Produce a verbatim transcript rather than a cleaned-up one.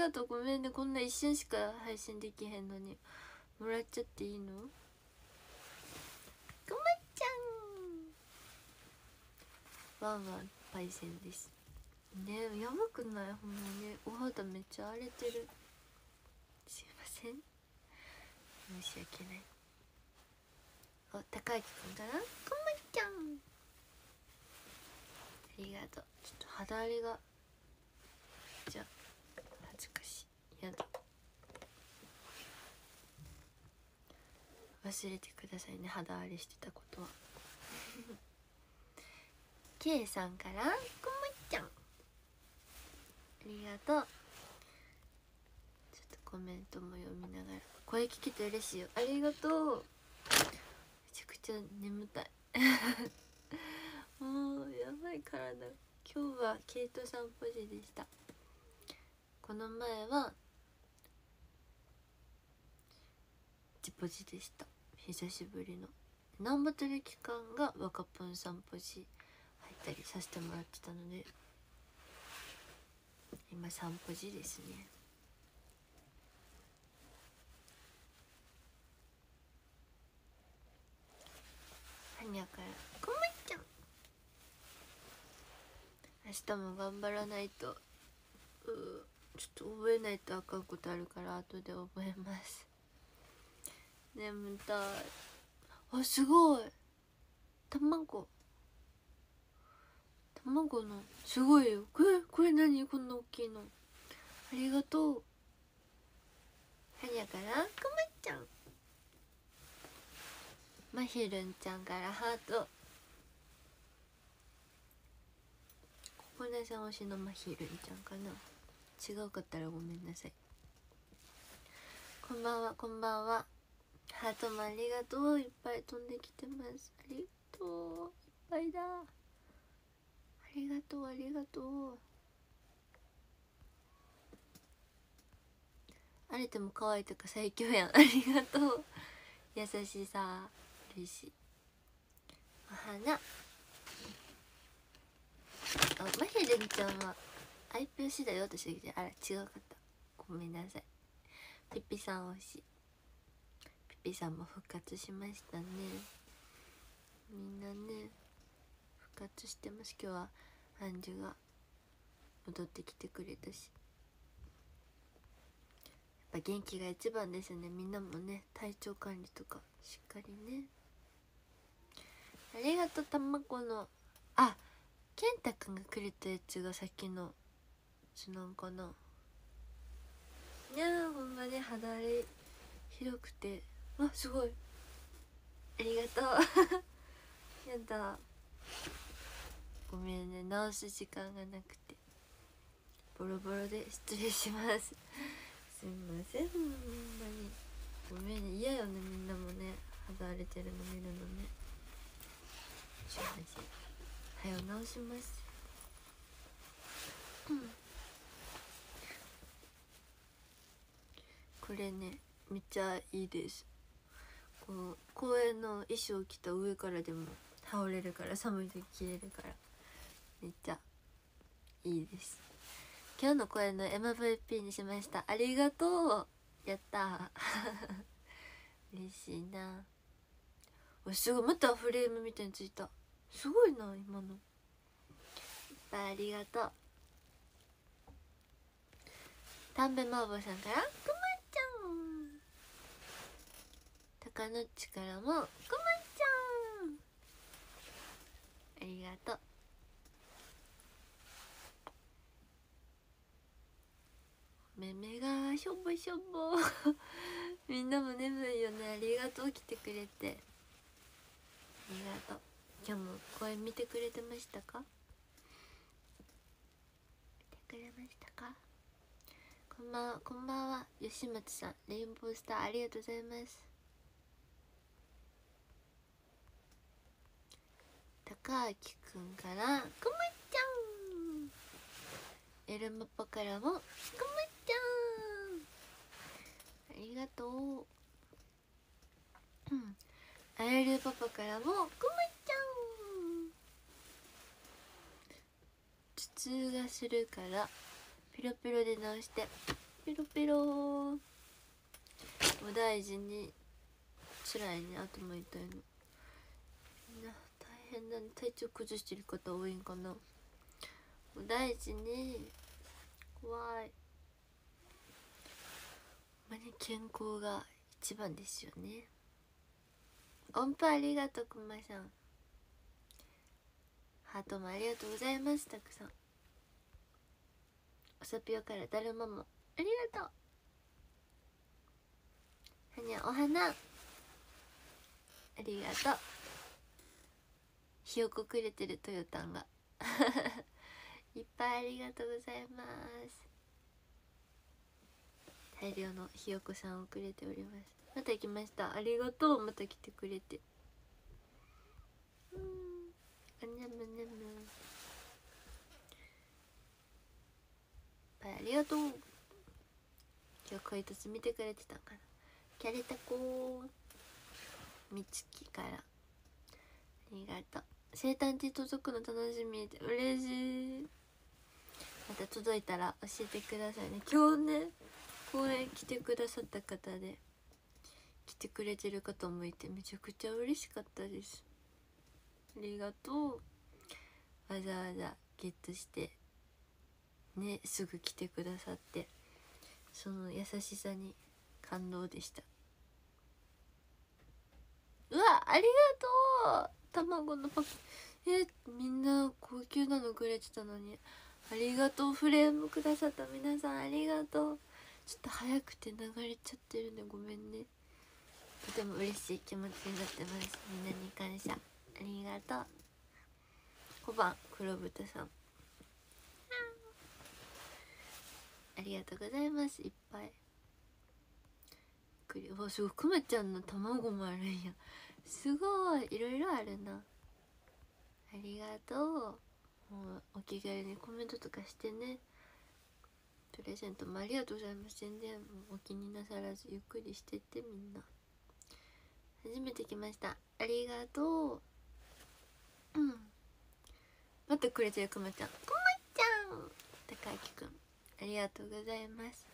がとう。ごめんね、こんな一瞬しか配信できへんのにもらっちゃっていいの？くまちゃん、ワンワンパイセンですね。やばくない？ほんまにお肌めっちゃ荒れてる。すいません、申し訳ない。お、高明くんかな。くまちゃん、ありがとう。ちょっと肌荒れが、じゃあ恥ずかしい、やだ、忘れてくださいね、肌荒れしてたことは。K さんからくまちゃん、ありがとう。ちょっとコメントも読みながら、声聞けて嬉しいよ、ありがとう。めちゃくちゃ眠たいもうやばい体。今日はケイト散歩時でした。この前はジポジでした。久しぶりの南波テレ期間が若ぽん散歩時入ったりさせてもらってたので、今散歩時ですね。はにゃからこまちゃん、明日も頑張らないと。うちょっと覚えないとあかんことあるから後で覚えます。眠たい。あ、すごい、卵卵のすごいよ。これこれ何、こんな大きいの。ありがとう。はにゃからくまちゃん、まひるんちゃんからハート。ここねさん推しのまひるんちゃんかな。違うかったらごめんなさい。こんばんは、こんばんは。ハートもありがとう。いっぱい飛んできてます。ありがとう、いっぱいだ。ありがとう、ありがとう。あれても可愛いとか最強やん。ありがとう。優しさ嬉しい。お花、あ、まひるんちゃんはアイピーシーだよってしてきて、あら違うかった、ごめんなさい。ピピさん推し、ピピさんも復活しましたね。みんなね復活してます。今日はアンジュが戻ってきてくれたし、やっぱ元気が一番ですね。みんなもね体調管理とかしっかりね。ありがとう。卵の、あ、健太くんがくれたやつがさっきのつなんかな。いやーほんまね肌荒れひどくて、あ、すごい、ありがとうやだ、ごめんね、直す時間がなくてボロボロで失礼します。すいません、ほんまにごめんね。嫌よね、みんなもね肌荒れてるの見るのね。すいません、はよ直します。うん、これねめっちゃいいです。こう公園の衣装着た上からでも羽織れるから、寒い時着れるからめっちゃいいです。今日の公演の エムブイピー にしました。ありがとう、やったー嬉しいな。お、すごい、またフレームみたいについた。すごいな今の。いっぱいありがとう。たんべまーぼうさんからくまちゃん、たかのっちからもくまちゃん、ありがとう。めめがしょぼしょぼみんなも眠いよね。ありがとう、来てくれてありがとう。今日も声見てくれてましたか？見てくれましたか？こんばんは、こんばんは。吉松さん、レインボースターありがとうございます。高明くんからくまちゃん、エルマパからもくまちゃん、ありがとう。うん、あやるパパからもくまちゃん、頭痛がするからピロピロで直してペロペロー。お大事に。つらいね、頭痛いの。みんな大変だね。体調崩してる方多いんかな。お大事に。怖い。まあね、健康が一番ですよね。音符ありがとう、くまさん。ハートもありがとうございます。たくさん。おさぴよからだるまもありがとう。はにゃお花ありがとう。ひよこくれてるトヨタンがいっぱいありがとうございます。大量のひよこさんをくれております。また来ました。ありがとう。また来てくれて。うん、あにゃむにゃむ。ありがとう。今日配達見てくれてたんかな。キャレタコーみつきからありがとう。生誕日届くの楽しみで嬉しい。また届いたら教えてくださいね。今日ね公園来てくださった方で来てくれてる方もいてめちゃくちゃ嬉しかったです。ありがとう。わざわざゲットしてね、すぐ来てくださって、その優しさに感動でした。うわ、ありがとう。卵のパック、えみんな高級なのくれてたのにありがとう。フレームくださった皆さんありがとう。ちょっと早くて流れちゃってるね、ごめんね。とても嬉しい気持ちになってます。みんなに感謝、ありがとう。小判黒豚さんありがとうございます。いっぱいくり、わ、すごい、くまちゃんの卵もあるんや。すごい、いろいろあるな。ありがとう。もうお気軽にコメントとかしてね。プレゼントもありがとうございます。全然お気になさらずゆっくりしてってみんな。初めて来ました。ありがとう。うん。またくれてるくまちゃん。くまちゃん。高明くん。ありがとうございます。